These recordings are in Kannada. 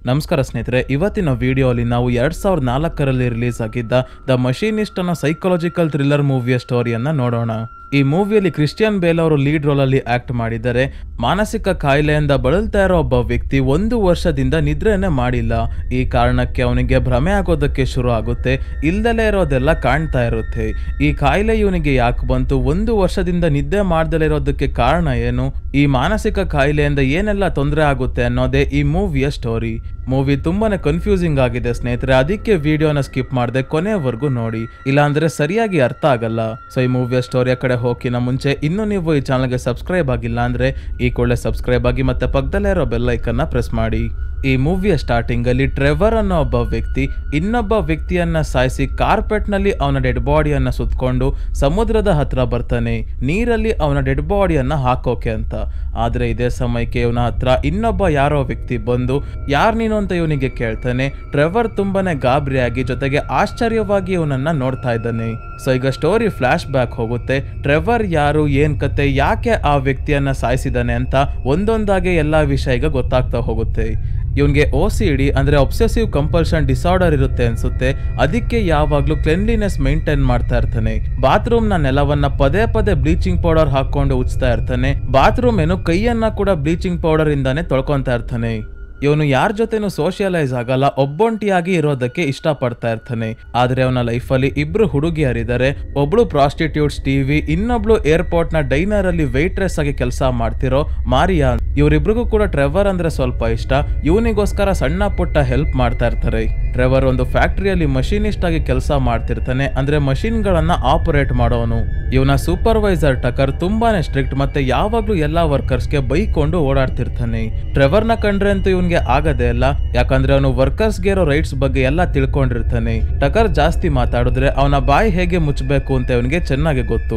ನಮಸ್ಕಾರ ಸ್ನೇಹಿತರೆ, ಇವತ್ತಿನ ವಿಡಿಯೋಲಿ ನಾವು 2004ರಲ್ಲಿ ರಿಲೀಸ್ ಆಗಿದ್ದ ದ ಮಷೀನಿಸ್ಟ್ ಅನ್ನೋ ಸೈಕಾಲಜಿಕಲ್ ಥ್ರಿಲ್ಲರ್ ಮೂವಿಯ ಸ್ಟೋರಿಯನ್ನ ನೋಡೋಣ. ಈ ಮೂವಿಯಲ್ಲಿ ಕ್ರಿಶ್ಚಿಯನ್ ಬೇಲ್ ಅವರು ಲೀಡ್ ರೋಲ್ ಅಲ್ಲಿ ಆಕ್ಟ್ ಮಾಡಿದ್ದಾರೆ. ಮಾನಸಿಕ ಕಾಯಿಲೆಯಿಂದ ಬಳಲ್ತಾ ಇರೋ ಒಬ್ಬ ವ್ಯಕ್ತಿ 1 ವರ್ಷದಿಂದ ನಿದ್ರೆನೇ ಮಾಡಿಲ್ಲ. ಈ ಕಾರಣಕ್ಕೆ ಅವನಿಗೆ ಭ್ರಮೆ ಆಗೋದಕ್ಕೆ ಶುರು ಆಗುತ್ತೆ. ಇಲ್ದಲೇ ಇರೋದೆಲ್ಲ ಕಾಣ್ತಾ ಇರುತ್ತೆ. ಈ ಕಾಯಿಲೆ ಇವನಿಗೆ ಯಾಕೆ ಬಂತು, 1 ವರ್ಷದಿಂದ ನಿದ್ದೆ ಮಾಡ್ದಲೇ ಇರೋದಕ್ಕೆ ಕಾರಣ ಏನು, ಈ ಮಾನಸಿಕ ಕಾಯಿಲೆಯಿಂದ ಏನೆಲ್ಲ ತೊಂದರೆ ಆಗುತ್ತೆ ಅನ್ನೋದೇ ಈ ಮೂವಿಯ ಸ್ಟೋರಿ. ಮೂವಿ ತುಂಬಾನೇ ಕನ್ಫ್ಯೂಸಿಂಗ್ ಆಗಿದೆ ಸ್ನೇಹಿತರೆ, ಅದಕ್ಕೆ ವಿಡಿಯೋನ ಸ್ಕಿಪ್ ಮಾಡದೆ ಕೊನೆವರೆಗೂ ನೋಡಿ, ಇಲ್ಲಾಂದ್ರೆ ಸರಿಯಾಗಿ ಅರ್ಥ ಆಗಲ್ಲ. ಸೊ ಈ ಮೂವಿಯ ಸ್ಟೋರಿಯ ಕಡೆ ಹೋಗಿನ ಮುಂಚೆ ಇನ್ನೂ ನೀವು ಈ ಚಾನಲ್ಗೆ ಸಬ್ಸ್ಕ್ರೈಬ್ ಆಗಿಲ್ಲ ಅಂದ್ರೆ ಈ ಕೂಡಲೇ ಸಬ್ಸ್ಕ್ರೈಬ್ ಆಗಿ ಮತ್ತೆ ಪಕ್ಕದಲ್ಲೇ ಇರೋ ಬೆಲ್ ಐಕನ್ನ ಪ್ರೆಸ್ ಮಾಡಿ. ಈ ಮೂವಿಯ ಸ್ಟಾರ್ಟಿಂಗ್ ಅಲ್ಲಿ ಟ್ರೆವರ್ ಅನ್ನೋ ಒಬ್ಬ ವ್ಯಕ್ತಿ ಇನ್ನೊಬ್ಬ ವ್ಯಕ್ತಿಯನ್ನ ಸಾಯಿಸಿ ಕಾರ್ಪೆಟ್ ನಲ್ಲಿ ಅವನ ಡೆಡ್ ಬಾಡಿಯನ್ನ ಸುತ್ತಕೊಂಡು ಸಮುದ್ರದ ಹತ್ರ ಬರ್ತಾನೆ, ನೀರಲ್ಲಿ ಅವನ ಡೆಡ್ ಬಾಡಿಯನ್ನ ಹಾಕೋಕೆ ಅಂತ. ಆದ್ರೆ ಇದೇ ಸಮಯಕ್ಕೆ ಇವನ ಹತ್ರ ಇನ್ನೊಬ್ಬ ಯಾರೋ ವ್ಯಕ್ತಿ ಬಂದು ಯಾರ್ ನೀನು ಅಂತ ಇವನಿಗೆ ಕೇಳ್ತಾನೆ. ಟ್ರೆವರ್ ತುಂಬಾನೇ ಗಾಬರಿಯಾಗಿ ಜೊತೆಗೆ ಆಶ್ಚರ್ಯವಾಗಿ ಇವನನ್ನ ನೋಡ್ತಾ ಇದ್ದಾನೆ. ಸೊ ಈಗ ಸ್ಟೋರಿ ಫ್ಲಾಶ್ ಬ್ಯಾಕ್ ಹೋಗುತ್ತೆ. ಟ್ರೆವರ್ ಯಾರು, ಏನ್ ಕತೆ, ಯಾಕೆ ಆ ವ್ಯಕ್ತಿಯನ್ನ ಸಾಯಿಸಿದಾನೆ ಅಂತ ಒಂದೊಂದಾಗೆ ಎಲ್ಲಾ ವಿಷಯ ಈಗ ಗೊತ್ತಾಗ್ತಾ ಹೋಗುತ್ತೆ. ಇವನ್ಗೆ OCD ಅಂದ್ರೆ ಒಬ್ಸೆಸಿವ್ ಕಂಪಲ್ಷನ್ ಡಿಸಾರ್ಡರ್ ಇರುತ್ತೆ ಅನ್ಸುತ್ತೆ. ಅದಕ್ಕೆ ಯಾವಾಗ್ಲೂ ಕ್ಲೆನ್ಲಿನೆಸ್ ಮೇಂಟೈನ್ ಮಾಡ್ತಾ ಇರ್ತಾನೆ. ಬಾತ್ರೂಮ್ ನ ನೆಲವನ್ನ ಪದೇ ಪದೇ ಬ್ಲೀಚಿಂಗ್ ಪೌಡರ್ ಹಾಕೊಂಡು ಉಜ್ತಾ ಇರ್ತಾನೆ. ಬಾತ್ರೂಮ್ ಏನು ಕೈಯನ್ನ ಕೂಡ ಬ್ಲೀಚಿಂಗ್ ಪೌಡರ್ ಇಂದಾನೆ ತೊಳ್ಕೊಂತಾ ಇರ್ತಾನೆ. ಇವನು ಯಾರ ಜೊತೆನೂ ಸೋಷಿಯಲೈಸ್ ಆಗಲ್ಲ, ಒಬ್ಬೊಂಟಿಯಾಗಿ ಇರೋದಕ್ಕೆ ಇಷ್ಟಪಡ್ತಾ ಇರ್ತಾನೆ. ಆದ್ರೆ ಅವನ ಲೈಫಲ್ಲಿ ಇಬ್ರು ಹುಡುಗಿಯರಿದ್ದಾರೆ. ಒಬ್ಳು ಪ್ರಾಸ್ಟಿಟ್ಯೂಟ್ ಸ್ಟೀವಿ, ಇನ್ನೊಬ್ಳು ಏರ್ಪೋರ್ಟ್ ನ ಡೈನರ್ ಅಲ್ಲಿ ವೇಟ್ರೆಸ್ ಆಗಿ ಕೆಲಸ ಮಾಡ್ತಿರೋ ಮಾರಿಯಾ. ಇವರಿಬ್ರಿಗೂ ಕೂಡ ಟ್ರೆವರ್ ಅಂದ್ರೆ ಸ್ವಲ್ಪ ಇಷ್ಟ. ಇವನಿಗೋಸ್ಕರ ಸಣ್ಣ ಪುಟ್ಟ ಹೆಲ್ಪ್ ಮಾಡ್ತಾ ಇರ್ತಾರೆ. ಟ್ರೆವರ್ ಒಂದು ಫ್ಯಾಕ್ಟರಿಯಲ್ಲಿ ಮಷೀನಿಸ್ಟ್ ಆಗಿ ಕೆಲಸ ಮಾಡ್ತಿರ್ತಾನೆ, ಅಂದ್ರೆ ಮಷೀನ್ ಗಳನ್ನ ಆಪರೇಟ್ ಮಾಡೋನು. ಇವನ ಸೂಪರ್ವೈಸರ್ ಟಕರ್ ತುಂಬಾನೇ ಸ್ಟ್ರಿಕ್ಟ್ ಮತ್ತೆ ಯಾವಾಗ್ಲೂ ಎಲ್ಲಾ ವರ್ಕರ್ಸ್ಗೆ ಬೈಕೊಂಡು ಓಡಾಡ್ತಿರ್ತಾನೆ. ಟ್ರೆವರ್ ನ ಕಂಡ್ರೆ ಅಂತೂ ಇವನ್ಗೆ ಆಗದೇ ಇಲ್ಲ, ಯಾಕಂದ್ರೆ ಅವನು ವರ್ಕರ್ಸ್ಗೆ ಇರೋ ರೈಟ್ಸ್ ಬಗ್ಗೆ ಎಲ್ಲ ತಿಳ್ಕೊಂಡಿರ್ತಾನೆ. ಟಕರ್ ಜಾಸ್ತಿ ಮಾತಾಡಿದ್ರೆ ಅವನ ಬಾಯಿ ಹೇಗೆ ಮುಚ್ಚಬೇಕು ಅಂತ ಇವನಿಗೆ ಚೆನ್ನಾಗಿ ಗೊತ್ತು.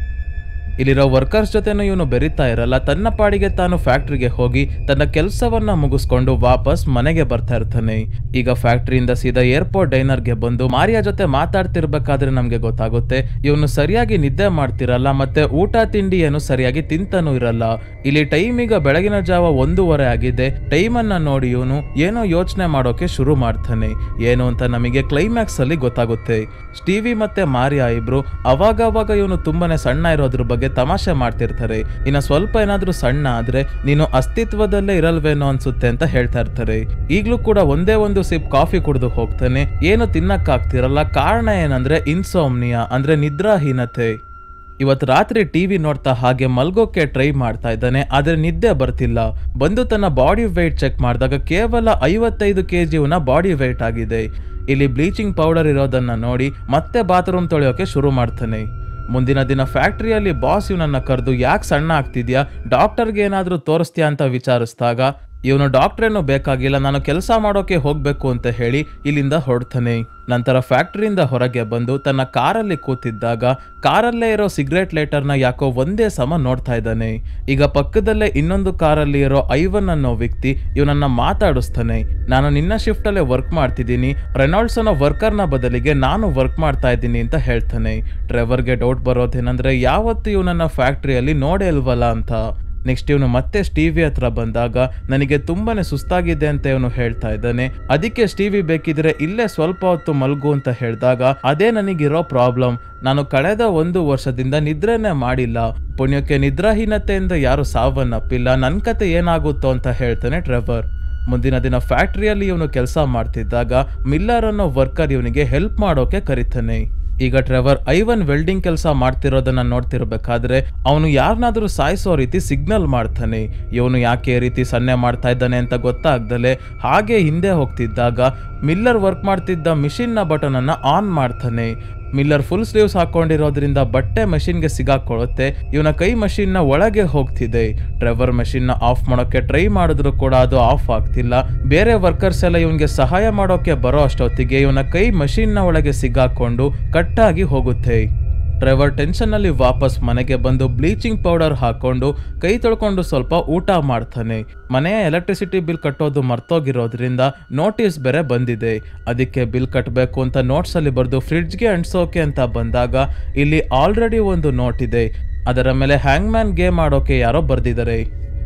ಇಲ್ಲಿರೋ ವರ್ಕರ್ಸ್ ಜೊತೆನೂ ಇವನು ಬೆರಿತಾ ಇರಲ್ಲ. ತನ್ನ ಪಾಡಿಗೆ ತಾನು ಫ್ಯಾಕ್ಟ್ರಿಗೆ ಹೋಗಿ ತನ್ನ ಕೆಲಸವನ್ನ ಮುಗಿಸ್ಕೊಂಡು ವಾಪಸ್ ಮನೆಗೆ ಬರ್ತಾ ಇರ್ತಾನೆ. ಈಗ ಫ್ಯಾಕ್ಟ್ರಿಯಿಂದ ಸೀದಾ ಏರ್ಪೋರ್ಟ್ ಡೈನರ್ಗೆ ಬಂದು ಮಾರಿಯಾ ಜೊತೆ ಮಾತಾಡ್ತಿರ್ಬೇಕಾದ್ರೆ ನಮ್ಗೆ ಗೊತ್ತಾಗುತ್ತೆ ಇವನು ಸರಿಯಾಗಿ ನಿದ್ದೆ ಮಾಡ್ತಿರಲ್ಲ ಮತ್ತೆ ಊಟ ತಿಂಡಿ ಏನು ಸರಿಯಾಗಿ ತಿಂತಾನೂ ಇರಲ್ಲ. ಇಲ್ಲಿ ಟೈಮ್ ಈಗ ಬೆಳಗಿನ ಜಾವ 1:30 ಆಗಿದೆ. ಟೈಮ್ ಅನ್ನ ನೋಡಿ ಇವನು ಏನೋ ಯೋಚನೆ ಮಾಡೋಕೆ ಶುರು ಮಾಡ್ತಾನೆ. ಏನು ಅಂತ ನಮಗೆ ಕ್ಲೈಮ್ಯಾಕ್ಸ್ ಅಲ್ಲಿ ಗೊತ್ತಾಗುತ್ತೆ. ಸ್ಟೀವಿ ಮತ್ತೆ ಮಾರಿಯಾ ಇಬ್ರು ಅವಾಗ ಇವನು ತುಂಬಾನೇ ಸಣ್ಣ ಇರೋದ್ರ ಬಗ್ಗೆ ತಮಾಷೆ ಮಾಡ್ತಿರ್ತಾರೆ. ಇನ್ನ ಸ್ವಲ್ಪ ಏನಾದ್ರೂ ಸಣ್ಣ ಆದ್ರೆ ನೀನು ಅಸ್ತಿತ್ವದಲ್ಲೇ ಇರಲ್ವೇನೋ ಅನ್ಸುತ್ತೆ ಅಂತ ಹೇಳ್ತಾ ಇರ್ತಾರೆ. ಈಗ್ಲೂ ಕೂಡ ಒಂದೇ ಒಂದು ಸಿಪ್ ಕಾಫಿ ಕುಡಿದು ಹೋಗ್ತಾನೆ. ಏನು ತಿನ್ನಕ್ಕಾಗ್ತಿರಲ್ಲ. ಕಾರಣ ಏನಂದ್ರೆ ಇನ್ಸೋಮ್ನಿಯಾ ಅಂದ್ರೆ ನಿದ್ರಾಹೀನತೆ. ಇವತ್ತು ರಾತ್ರಿ ಟಿವಿ ನೋಡ್ತಾ ಹಾಗೆ ಮಲ್ಗೋಕೆ ಟ್ರೈ ಮಾಡ್ತಾ ಇದ್ದಾನೆ, ಆದ್ರೆ ನಿದ್ದೆ ಬರ್ತಿಲ್ಲ. ಬಂದು ತನ್ನ ಬಾಡಿ ವೆಯ್ಟ್ ಚೆಕ್ ಮಾಡಿದಾಗ ಕೇವಲ 55 kg ಇವನ ಬಾಡಿ ವೆಯ್ಟ್ ಆಗಿದೆ. ಇಲ್ಲಿ ಬ್ಲೀಚಿಂಗ್ ಪೌಡರ್ ಇರೋದನ್ನ ನೋಡಿ ಮತ್ತೆ ಬಾತ್ರೂಮ್ ತೊಳೆಯೋಕೆ ಶುರು ಮಾಡ್ತಾನೆ. ಮುಂದಿನ ದಿನ ಫ್ಯಾಕ್ಟ್ರಿಯಲ್ಲಿ ಬಾಸ್ ಇವನನ್ನ ಕರೆದು ಯಾಕೆ ಸಣ್ಣ ಆಗ್ತಿದ್ಯಾ, ಡಾಕ್ಟರ್ಗೆ ಏನಾದ್ರೂ ತೋರಿಸ್ತೀಯಾ ಅಂತ ವಿಚಾರಿಸಿದಾಗ ಇವನು ಡಾಕ್ಟ್ರೇನು ಬೇಕಾಗಿಲ್ಲ, ನಾನು ಕೆಲಸ ಮಾಡೋಕೆ ಹೋಗ್ಬೇಕು ಅಂತ ಹೇಳಿ ಇಲ್ಲಿಂದ ಹೊರಡ್ತಾನೆ. ನಂತರ ಫ್ಯಾಕ್ಟ್ರಿಯಿಂದ ಹೊರಗೆ ಬಂದು ತನ್ನ ಕಾರಲ್ಲಿ ಕೂತಿದ್ದಾಗ ಕಾರಲ್ಲೇ ಇರೋ ಸಿಗರೇಟ್ ಲೈಟರ್ನ ಯಾಕೋ ಒಂದೇ ಸಮ ನೋಡ್ತಾ ಇದ್ದಾನೆ. ಈಗ ಪಕ್ಕದಲ್ಲೇ ಇನ್ನೊಂದು ಕಾರಲ್ಲಿ ಇರೋ ಐವನ್ ಅನ್ನೋ ವ್ಯಕ್ತಿ ಇವನನ್ನ ಮಾತಾಡಿಸ್ತಾನೆ. ನಾನು ನಿನ್ನ ಶಿಫ್ಟ್ ಅಲ್ಲೇ ವರ್ಕ್ ಮಾಡ್ತಿದ್ದೀನಿ, ರೆನಾಲ್ಡ್ಸ್ ಅನ್ನೋ ವರ್ಕರ್ನ ಬದಲಿಗೆ ನಾನು ವರ್ಕ್ ಮಾಡ್ತಾ ಇದ್ದೀನಿ ಅಂತ ಹೇಳ್ತಾನೆ. ಟ್ರೆವರ್ಗೆ ಡೌಟ್ ಬರೋದೇನಂದ್ರೆ ಯಾವತ್ತು ಇವನನ್ನ ಫ್ಯಾಕ್ಟ್ರಿಯಲ್ಲಿ ನೋಡೇ ಇಲ್ವಲ್ಲ ಅಂತ. ನೆಕ್ಸ್ಟ್ ಇವನು ಮತ್ತೆ ಸ್ಟೀವಿ ಹತ್ರ ಬಂದಾಗ ನನಗೆ ತುಂಬಾನೇ ಸುಸ್ತಾಗಿದೆ ಅಂತ ಇವನು ಹೇಳ್ತಾ ಇದ್ದಾನೆ. ಅದಕ್ಕೆ ಸ್ಟೀವಿ ಬೇಕಿದ್ರೆ ಇಲ್ಲೇ ಸ್ವಲ್ಪ ಹೊತ್ತು ಮಲ್ಗು ಅಂತ ಹೇಳಿದಾಗ ಅದೇ ನನಗಿರೋ ಪ್ರಾಬ್ಲಮ್, ನಾನು ಕಳೆದ 1 ವರ್ಷದಿಂದ ನಿದ್ರೆನೇ ಮಾಡಿಲ್ಲ. ಪುಣ್ಯಕ್ಕೆ ನಿದ್ರಾಹೀನತೆಯಿಂದ ಯಾರು ಸಾವನ್ನಪ್ಪಿಲ್ಲ, ನನ್ನ ಕತೆ ಏನಾಗುತ್ತೋ ಅಂತ ಹೇಳ್ತಾನೆ ಟ್ರೆವರ್. ಮುಂದಿನ ದಿನ ಫ್ಯಾಕ್ಟ್ರಿಯಲ್ಲಿ ಇವನು ಕೆಲಸ ಮಾಡ್ತಿದ್ದಾಗ ಮಿಲ್ಲರ್ ಅನ್ನೋ ವರ್ಕರ್ ಇವನಿಗೆ ಹೆಲ್ಪ್ ಮಾಡೋಕೆ ಕರೀತಾನೆ. ಈಗ ಟ್ರೆವರ್ ಐವನ್ ವೆಲ್ಡಿಂಗ್ ಕೆಲಸ ಮಾಡ್ತಿರೋದನ್ನ ನೋಡ್ತಿರ್ಬೇಕಾದ್ರೆ ಅವನು ಯಾರನ್ನಾದ್ರೂ ಸಾಯಿಸೋ ರೀತಿ ಸಿಗ್ನಲ್ ಮಾಡ್ತಾನೆ. ಇವನು ಯಾಕೆ ಈ ರೀತಿ ಸನ್ನೆ ಮಾಡ್ತಾ ಇದ್ದಾನೆ ಅಂತ ಗೊತ್ತಾಗ್ದಲೆ ಹಾಗೆ ಹಿಂದೆ ಹೋಗ್ತಿದ್ದಾಗ ಮಿಲ್ಲರ್ ವರ್ಕ್ ಮಾಡ್ತಿದ್ದ ಮಿಷಿನ್ ನ ಬಟನ್ ಅನ್ನ ಆನ್ ಮಾಡ್ತಾನೆ. ಮಿಲ್ಲರ್ ಫುಲ್ ಸ್ಲೀವ್ಸ್ ಹಾಕೊಂಡಿರೋದ್ರಿಂದ ಬಟ್ಟೆ ಮಷಿನ್ಗೆ ಸಿಗಾಕೊಳ್ಳುತ್ತೆ. ಇವನ ಕೈ ಮಷಿನ್ ನ ಒಳಗೆ ಹೋಗ್ತಿದೆ. ಟ್ರೆವರ್ ಮಷಿನ್ ನ ಆಫ್ ಮಾಡೋಕೆ ಟ್ರೈ ಮಾಡಿದ್ರು ಕೂಡ ಅದು ಆಫ್ ಆಗ್ತಿಲ್ಲ. ಬೇರೆ ವರ್ಕರ್ಸ್ ಎಲ್ಲ ಇವನ್ಗೆ ಸಹಾಯ ಮಾಡೋಕೆ ಬರೋ ಅಷ್ಟೊತ್ತಿಗೆ ಇವನ ಕೈ ಮಷಿನ್ ನ ಒಳಗೆ ಸಿಗಾಕೊಂಡು ಕಟ್ಟಾಗಿ ಹೋಗುತ್ತೆ. ಟ್ರೆವರ್ ಟೆನ್ಷನ್ ಅಲ್ಲಿ ವಾಪಸ್ ಮನೆಗೆ ಬಂದು ಬ್ಲೀಚಿಂಗ್ ಪೌಡರ್ ಹಾಕೊಂಡು ಕೈ ತೊಳ್ಕೊಂಡು ಸ್ವಲ್ಪ ಊಟ ಮಾಡ್ತಾನೆ. ಮನೆಯ ಎಲೆಕ್ಟ್ರಿಸಿಟಿ ಬಿಲ್ ಕಟ್ಟೋದು ಮರ್ತೋಗಿರೋದ್ರಿಂದ ನೋಟಿಸ್ ಬೇರೆ ಬಂದಿದೆ. ಅದಕ್ಕೆ ಬಿಲ್ ಕಟ್ಟಬೇಕು ಅಂತ ನೋಟ್ಸ್ ಅಲ್ಲಿ ಬರೆದು ಫ್ರಿಡ್ಜ್ಗೆ ಅಂಟಿಸೋಕೆ ಅಂತ ಬಂದಾಗ ಇಲ್ಲಿ ಆಲ್ರೆಡಿ ಒಂದು ನೋಟ್ ಇದೆ. ಅದರ ಮೇಲೆ ಹ್ಯಾಂಗ್ ಮ್ಯಾನ್ ಗೇಮ್ ಆಡೋಕೆ ಯಾರೋ ಬರ್ದಿದ್ದಾರೆ.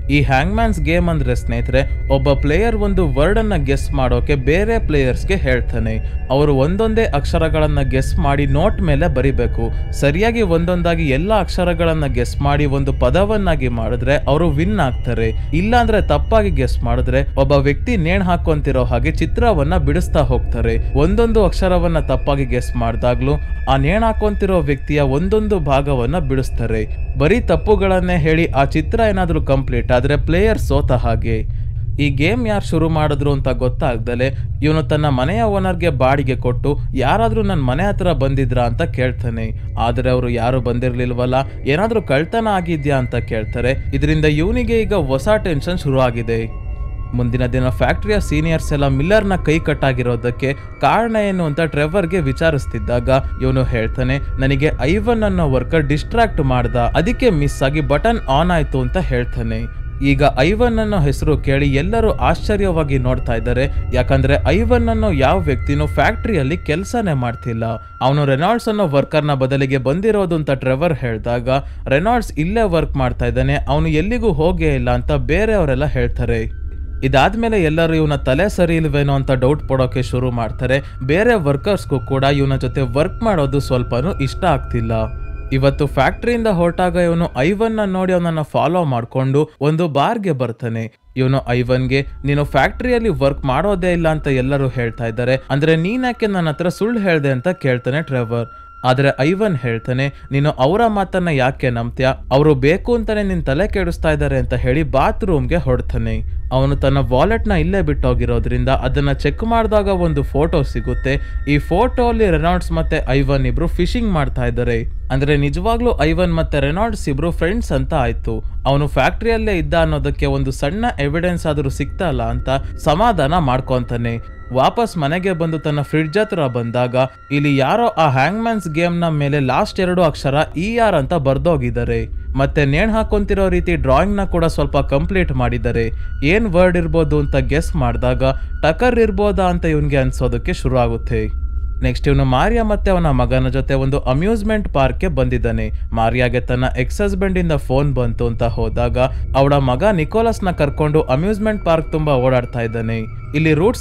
ಈ ಹ್ಯಾಂಗ್ಮ್ಯಾನ್ಸ್ ಗೇಮ್ ಅಂದ್ರೆ ಸ್ನೇಹಿತರೆ, ಒಬ್ಬ ಪ್ಲೇಯರ್ ಒಂದು ವರ್ಡ್ ಅನ್ನ ಗೆಸ್ ಮಾಡೋಕೆ ಬೇರೆ ಪ್ಲೇಯರ್ಸ್ಗೆ ಹೇಳ್ತಾನೆ. ಅವರು ಒಂದೊಂದೇ ಅಕ್ಷರಗಳನ್ನ ಗೆಸ್ ಮಾಡಿ ನೋಟ್ ಮೇಲೆ ಬರಿಬೇಕು. ಸರಿಯಾಗಿ ಒಂದೊಂದಾಗಿ ಎಲ್ಲ ಅಕ್ಷರಗಳನ್ನ ಗೆಸ್ ಮಾಡಿ ಒಂದು ಪದವನ್ನಾಗಿ ಮಾಡಿದ್ರೆ ಅವರು ವಿನ್ ಆಗ್ತಾರೆ. ಇಲ್ಲಾಂದ್ರೆ ತಪ್ಪಾಗಿ ಗೆಸ್ ಮಾಡಿದ್ರೆ ಒಬ್ಬ ವ್ಯಕ್ತಿ ನೇಣ್ ಹಾಕೊಂತಿರೋ ಹಾಗೆ ಚಿತ್ರವನ್ನ ಬಿಡಿಸ್ತಾ ಹೋಗ್ತಾರೆ. ಒಂದೊಂದು ಅಕ್ಷರವನ್ನ ತಪ್ಪಾಗಿ ಗೆಸ್ ಮಾಡಿದಾಗ್ಲೂ ಆ ನೇಣ್ ಹಾಕೊಂತಿರೋ ವ್ಯಕ್ತಿಯ ಒಂದೊಂದು ಭಾಗವನ್ನ ಬಿಡಿಸ್ತಾರೆ. ಬರೀ ತಪ್ಪುಗಳನ್ನೇ ಹೇಳಿ ಆ ಚಿತ್ರ ಏನಾದ್ರೂ ಕಂಪ್ಲೀಟ್ ಆದ್ರೆ ಪ್ಲೇಯರ್ ಸೋತ ಹಾಗೆ. ಈ ಗೇಮ್ ಯಾರು ಶುರು ಮಾಡಿದ್ರು ಅಂತ ಗೊತ್ತಾಗ್ದಲೆ ಇವನು ತನ್ನ ಮನೆಯ ಓನರ್ಗೆ ಬಾಡಿಗೆ ಕೊಟ್ಟು ಯಾರಾದ್ರೂ ನನ್ನ ಮನೆ ಹತ್ರ ಬಂದಿದ್ರಾ ಅಂತ ಕೇಳ್ತಾನೆ. ಆದ್ರೆ ಅವರು ಯಾರು ಬಂದಿರ್ಲಿಲ್ವಲ್ಲ, ಏನಾದ್ರೂ ಕಳ್ತನ ಆಗಿದ್ಯಾ ಅಂತ ಕೇಳ್ತಾರೆ. ಇದರಿಂದ ಇವನಿಗೆ ಈಗ ಹೊಸ ಟೆನ್ಷನ್ ಶುರು ಆಗಿದೆ. ಮುಂದಿನ ದಿನ ಫ್ಯಾಕ್ಟರಿಯ ಸೀನಿಯರ್ಸ್ ಎಲ್ಲ ಮಿಲ್ಲರ್ನ ಕೈ ಕಟ್ಟಾಗಿರೋದಕ್ಕೆ ಕಾರಣ ಏನು ಅಂತ ಟ್ರೆವರ್ಗೆ ವಿಚಾರಿಸ್ತಿದ್ದಾಗ ಇವನು ಹೇಳ್ತಾನೆ, ನನಗೆ ಐವನ್ ಅನ್ನೋ ವರ್ಕರ್ ಡಿಸ್ಟ್ರಾಕ್ಟ್ ಮಾಡ್ದ, ಅದಕ್ಕೆ ಮಿಸ್ ಆಗಿ ಬಟನ್ ಆನ್ ಆಯ್ತು ಅಂತ ಹೇಳ್ತಾನೆ. ಈಗ ಐವನ್ ಅನ್ನೋ ಹೆಸರು ಕೇಳಿ ಎಲ್ಲರೂ ಆಶ್ಚರ್ಯವಾಗಿ ನೋಡ್ತಾ ಇದ್ದಾರೆ. ಯಾಕಂದ್ರೆ ಐವನ್ ಅನ್ನೋ ಯಾವ ವ್ಯಕ್ತಿನೂ ಫ್ಯಾಕ್ಟರಿಯಲ್ಲಿ ಕೆಲಸನೇ ಮಾಡ್ತಿಲ್ಲ. ಅವನು ರೆನಾಲ್ಡ್ಸ್ ಅನ್ನೋ ವರ್ಕರ್ನ ಬದಲಿಗೆ ಬಂದಿರೋದು ಅಂತ ಟ್ರೆವರ್ ಹೇಳಿದಾಗ ರೆನಾಲ್ಡ್ಸ್ ಇಲ್ಲೇ ವರ್ಕ್ ಮಾಡ್ತಾ ಇದ್ದಾನೆ, ಅವನು ಎಲ್ಲಿಗೂ ಹೋಗೇ ಇಲ್ಲ ಅಂತ ಬೇರೆಯವರೆಲ್ಲ ಹೇಳ್ತಾರೆ. ಇದಾದ್ಮೇಲೆ ಎಲ್ಲರೂ ಇವನ ತಲೆ ಸರಿ ಇಲ್ವೇನೋ ಅಂತ ಡೌಟ್ ಪಡೋಕೆ ಶುರು ಮಾಡ್ತಾರೆ. ಬೇರೆ ವರ್ಕರ್ಸ್ಗೂ ಕೂಡ ಇವನ ಜೊತೆ ವರ್ಕ್ ಮಾಡೋದು ಸ್ವಲ್ಪನೂ ಇಷ್ಟ ಆಗ್ತಿಲ್ಲ. ಇವತ್ತು ಫ್ಯಾಕ್ಟರಿಯಿಂದ ಹೊರಟಾಗ ಇವನು ಐವನ್ನ ನೋಡಿ ಅವನನ್ನ ಫಾಲೋ ಮಾಡ್ಕೊಂಡು ಒಂದು ಬಾರ್ಗೆ ಬರ್ತಾನೆ. ಇವನು ಐವನ್ಗೆ, ನೀನು ಫ್ಯಾಕ್ಟರಿಯಲ್ಲಿ ವರ್ಕ್ ಮಾಡೋದೇ ಇಲ್ಲ ಅಂತ ಎಲ್ಲರೂ ಹೇಳ್ತಾ ಇದ್ದಾರೆ, ಅಂದ್ರೆ ನೀನ್ಯಾಕೆ ನನ್ನ ಹತ್ರ ಸುಳ್ಳು ಹೇಳ್ದೆ ಅಂತ ಕೇಳ್ತಾನೆ ಟ್ರೆವರ್. ಆದ್ರೆ ಐವನ್ ಹೇಳ್ತಾನೆ, ನೀನು ಅವರ ಮಾತನ್ನ ಯಾಕೆ ನಂಬ್ತ್ಯಾ, ಅವರು ಬೇಕು ಅಂತಾನೆ ನಿನ್ ತಲೆ ಕೆಡಿಸ್ತಾ ಇದ್ದಾರೆ ಅಂತ ಹೇಳಿ ಬಾತ್ರೂಮ್ಗೆ ಹೊಡ್ತಾನೆ. ಅವನು ತನ್ನ ವಾಲೆಟ್ನ ಇಲ್ಲೇ ಬಿಟ್ಟೋಗಿರೋದ್ರಿಂದ ಅದನ್ನ ಚೆಕ್ ಮಾಡಿದಾಗ ಒಂದು ಫೋಟೋ ಸಿಗುತ್ತೆ. ಈ ಫೋಟೋ ಅಲ್ಲಿ ರೆನಾಲ್ಡ್ಸ್ ಮತ್ತೆ ಐವನ್ ಇಬ್ರು ಫಿಶಿಂಗ್ ಮಾಡ್ತಾ ಇದ್ದಾರೆ. ಅಂದ್ರೆ ನಿಜವಾಗ್ಲೂ ಐವನ್ ಮತ್ತೆ ರೆನಾಲ್ಡ್ಸ್ ಇಬ್ರು ಫ್ರೆಂಡ್ಸ್ ಅಂತ ಆಯ್ತು. ಅವನು ಫ್ಯಾಕ್ಟರಿಯಲ್ಲೇ ಇದ್ದ ಅನ್ನೋದಕ್ಕೆ ಒಂದು ಸಣ್ಣ ಎವಿಡೆನ್ಸ್ ಆದ್ರೂ ಸಿಕ್ತಲ್ಲ ಅಂತ ಸಮಾಧಾನ ಮಾಡ್ಕೊಂತಾನೆ. ವಾಪಸ್ ಮನೆಗೆ ಬಂದು ತನ್ನ ಫ್ರಿಡ್ಜ್ ಹತ್ರ ಬಂದಾಗ ಇಲ್ಲಿ ಯಾರೋ ಆ ಹ್ಯಾಂಗ್ಮ್ಯಾನ್ಸ್ ಗೇಮ್ ನ ಮೇಲೆ ಲಾಸ್ಟ್ 2 ಅಕ್ಷರ ER ಅಂತ ಬರ್ದೋಗಿದ್ದಾರೆ. ಮತ್ತೆ ನೇಣ್ ಹಾಕೊಂತಿರೋ ರೀತಿ ಡ್ರಾಯಿಂಗ್ ನ ಕೂಡ ಸ್ವಲ್ಪ ಕಂಪ್ಲೀಟ್ ಮಾಡಿದ್ದಾರೆ. ಏನ್ ವರ್ಡ್ ಇರ್ಬೋದು ಅಂತ ಗೆಸ್ ಮಾಡಿದಾಗ ಟಕರ್ ಇರ್ಬೋದಾ ಅಂತ ಇವನ್ಗೆ ಅನ್ಸೋದಕ್ಕೆ ಶುರು ಆಗುತ್ತೆ. ನೆಕ್ಸ್ಟ್ ಇವನು ಮಾರಿಯಾ ಮತ್ತೆ ಅವನ ಮಗನ ಜೊತೆ ಒಂದು ಅಮ್ಯೂಸ್ಮೆಂಟ್ ಪಾರ್ಕ್ಗೆ ಬಂದಿದ್ದಾನೆ. ಮಾರಿಯಾಗೆ ತನ್ನ ಎಕ್ಸ್ ಹಸ್ಬೆಂಡ್ ಇಂದ ಫೋನ್ ಬಂತು ಅಂತ ಹೋದಾಗ ಅವಳ ಮಗ ನಿಕೋಲಸ್ನ ಕರ್ಕೊಂಡು ಅಮ್ಯೂಸ್ಮೆಂಟ್ ಪಾರ್ಕ್ ತುಂಬಾ ಓಡಾಡ್ತಾ ಇದ್ದಾನೆ. ಇಲ್ಲಿ ರೂಟ್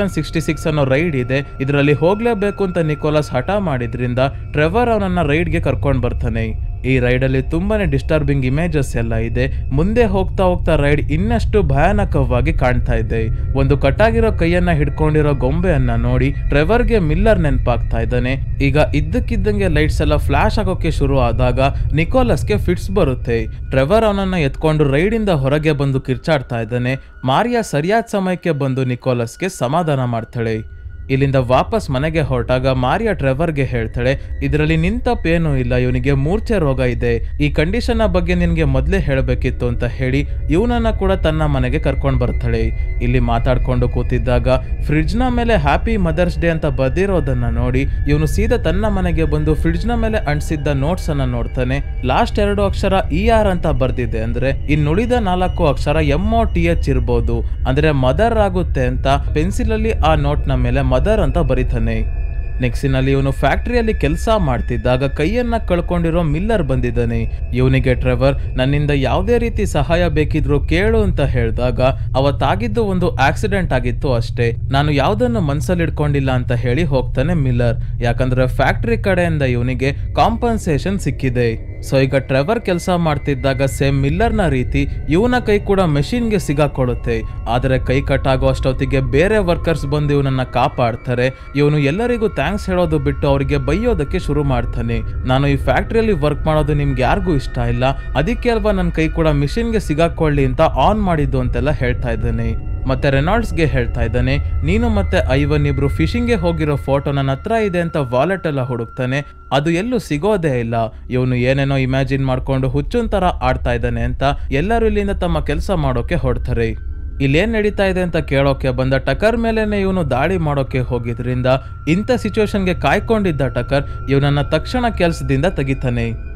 666 ಅನ್ನೋ ರೈಡ್ ಇದೆ. ಇದರಲ್ಲಿ ಹೋಗ್ಲೇಬೇಕು ಅಂತ ನಿಕೋಲಸ್ ಹಠ ಮಾಡಿದ್ರಿಂದ ಟ್ರೆವರ್ ಅವನನ್ನ ರೈಡ್ಗೆ ಕರ್ಕೊಂಡು ಬರ್ತಾನೆ. ಈ ರೈಡಲ್ಲಿ ತುಂಬಾನೇ ಡಿಸ್ಟರ್ಬಿಂಗ್ ಇಮೇಜಸ್ ಎಲ್ಲ ಇದೆ. ಮುಂದೆ ಹೋಗ್ತಾ ಹೋಗ್ತಾ ರೈಡ್ ಇನ್ನಷ್ಟು ಭಯಾನಕವಾಗಿ ಕಾಣ್ತಾ ಇದೆ. ಒಂದು ಕಟ್ಟಾಗಿರೋ ಕೈಯನ್ನ ಹಿಡ್ಕೊಂಡಿರೋ ಗೊಂಬೆಯನ್ನ ನೋಡಿ ಟ್ರೆವರ್ಗೆ ಮಿಲ್ಲರ್ ನೆನಪಾಗ್ತಾ ಇದ್ದಾನೆ. ಈಗ ಇದ್ದಕ್ಕಿದ್ದಂಗೆ ಲೈಟ್ಸ್ ಎಲ್ಲ ಫ್ಲಾಶ್ ಆಗೋಕೆ ಶುರು ಆದಾಗ ನಿಕೋಲಸ್ಗೆ ಫಿಟ್ಸ್ ಬರುತ್ತೆ. ಟ್ರೆವರ್ ಅವನನ್ನ ಎತ್ಕೊಂಡು ರೈಡಿಂದ ಹೊರಗೆ ಬಂದು ಕಿರ್ಚಾಡ್ತಾ ಇದ್ದಾನೆ. ಮಾರಿಯಾ ಸರಿಯಾದ ಸಮಯಕ್ಕೆ ಬಂದು ನಿಕೋಲಸ್ಗೆ ಸಮಾಧಾನ ಮಾಡ್ತಾಳೆ. ಇಲ್ಲಿಂದ ವಾಪಸ್ ಮನೆಗೆ ಹೊರಟಾಗ ಮಾರಿಯಾ ಟ್ರೆವರ್ಗೆ ಹೇಳ್ತಾಳೆ, ಇದರಲ್ಲಿ ನಿಂತಪ್ಪೇನೂ ಇಲ್ಲ, ಇವನಿಗೆ ಮೂರ್ಛೆ ರೋಗ ಇದೆ, ಈ ಕಂಡೀಷನ್ ಬಗ್ಗೆ ನಿನ್ಗೆ ಮೊದಲೇ ಹೇಳಬೇಕಿತ್ತು ಅಂತ ಹೇಳಿ ಇವನನ್ನ ಕೂಡ ತನ್ನ ಮನೆಗೆ ಕರ್ಕೊಂಡು ಬರ್ತಾಳೆ. ಇಲ್ಲಿ ಮಾತಾಡ್ಕೊಂಡು ಕೂತಿದ್ದಾಗ ಫ್ರಿಡ್ಜ್ ನ ಮೇಲೆ ಹ್ಯಾಪಿ ಮದರ್ಸ್ ಡೇ ಅಂತ ಬರ್ದಿರೋದನ್ನ ನೋಡಿ ಇವನು ಸೀದಾ ತನ್ನ ಮನೆಗೆ ಬಂದು ಫ್ರಿಡ್ಜ್ ನ ಮೇಲೆ ಅಂಟಿಸಿದ್ದ ನೋಟ್ಸ್ ಅನ್ನ ನೋಡ್ತಾನೆ. ಲಾಸ್ಟ್ 2 ಅಕ್ಷರ ER ಅಂತ ಬರ್ದಿದೆ, ಅಂದ್ರೆ ಇನ್ನುಳಿದ 4 ಅಕ್ಷರ MOTH ಇರ್ಬೋದು, ಅಂದ್ರೆ ಮದರ್ ಆಗುತ್ತೆ ಅಂತ ಪೆನ್ಸಿಲ್ ಅಲ್ಲಿ ಆ ನೋಟ್ ನ ಮೇಲೆ ಮದರ್ ಅಂತ ಬರೀತಾನೆ. ನೆಕ್ಸ್ಟಿನಲ್ಲಿ ಇವನು ಫ್ಯಾಕ್ಟರಿಯಲ್ಲಿ ಕೆಲಸ ಮಾಡ್ತಿದ್ದಾಗ ಕೈಯನ್ನ ಕಳ್ಕೊಂಡಿರೋ ಮಿಲ್ಲರ್ ಬಂದಿದ್ದಾನೆ. ಇವನಿಗೆ ಟ್ರೆವರ್ ನನ್ನಿಂದ ಯಾವುದೇ ರೀತಿ ಸಹಾಯ ಬೇಕಿದ್ರು ಕೇಳು ಅಂತ ಹೇಳಿದಾಗ ಅವತ್ತಾಗಿದ್ದು ಒಂದು ಆಕ್ಸಿಡೆಂಟ್ ಆಗಿತ್ತು ಅಷ್ಟೇ, ನಾನು ಯಾವುದನ್ನು ಮನ್ಸಲ್ಲಿ ಇಟ್ಕೊಂಡಿಲ್ಲ ಅಂತ ಹೇಳಿ ಹೋಗ್ತಾನೆ ಮಿಲ್ಲರ್. ಯಾಕಂದ್ರೆ ಫ್ಯಾಕ್ಟರಿ ಕಡೆಯಿಂದ ಇವನಿಗೆ ಕಾಂಪನ್ಸೇಷನ್ ಸಿಕ್ಕಿದೆ. ಸೊ ಈಗ ಟ್ರೆವರ್ ಕೆಲಸ ಮಾಡ್ತಿದ್ದಾಗ ಸೇಮ್ ಮಿಲ್ಲರ್ನ ರೀತಿ ಇವನ ಕೈ ಕೂಡ ಮೆಷಿನ್ಗೆ ಸಿಗಾಕೊಳ್ಳುತ್ತೆ. ಆದರೆ ಕೈ ಕಟ್ಟಾಗೋ ಅಷ್ಟೊತ್ತಿಗೆ ಬೇರೆ ವರ್ಕರ್ಸ್ ಬಂದು ಇವನನ್ನ ಕಾಪಾಡ್ತಾರೆ. ಇವನು ಎಲ್ಲರಿಗೂ ಥ್ಯಾಂಕ್ಸ್ ಹೇಳೋದು ಬಿಟ್ಟು ಅವರಿಗೆ ಬೈಯೋದಕ್ಕೆ ಶುರು ಮಾಡ್ತಾನೆ. ನಾನು ಈ ಫ್ಯಾಕ್ಟರಿಯಲ್ಲಿ ವರ್ಕ್ ಮಾಡೋದು ನಿಮ್ಗೆ ಯಾರಿಗೂ ಇಷ್ಟ ಇಲ್ಲ, ಅದಕ್ಕೆ ಅಲ್ವಾ ನನ್ನ ಕೈ ಕೂಡ ಮಿಷಿನ್ಗೆ ಸಿಗಾಕೊಳ್ಳಿ ಅಂತ ಆನ್ ಮಾಡಿದ್ದು ಅಂತೆಲ್ಲ ಹೇಳ್ತಾ ಇದ್ದಾನೆ. ಮತ್ತೆ ರೆನಾಲ್ಡ್ಸ್ಗೆ ಹೇಳ್ತಾ ಇದ್ದಾನೆ, ನೀನು ಮತ್ತೆ ಐವನ್ ಇಬ್ರು ಫಿಶಿಂಗ್ಗೆ ಹೋಗಿರೋ ಫೋಟೋ ನನ್ನ ಹತ್ರ ಇದೆ ಅಂತ ವಾಲೆಟ್ ಎಲ್ಲ ಹುಡುಕ್ತಾನೆ, ಅದು ಎಲ್ಲೂ ಸಿಗೋದೇ ಇಲ್ಲ. ಇವನು ಏನೇನೋ ಇಮ್ಯಾಜಿನ್ ಮಾಡ್ಕೊಂಡು ಹುಚ್ಚುನ್ ತರ ಆಡ್ತಾ ಇದ್ದಾನೆ ಅಂತ ಎಲ್ಲರೂ ಇಲ್ಲಿಂದ ತಮ್ಮ ಕೆಲಸ ಮಾಡೋಕೆ ಹೊಡ್ತಾರೆ. ಇಲ್ಲೇನ್ ನಡೀತಾ ಇದೆ ಅಂತ ಕೇಳೋಕೆ ಬಂದ ಟಕರ್ ಮೇಲೆನೆ ಇವನು ದಾಳಿ ಮಾಡೋಕೆ ಹೋಗಿದ್ರಿಂದ ಇಂಥ ಸಿಚುವೇಶನ್ಗೆ ಕಾಯ್ಕೊಂಡಿದ್ದ ಟಕರ್ ಇವನನ್ನ ತಕ್ಷಣ ಕೆಲಸದಿಂದ ತೆಗಿತಾನೆ.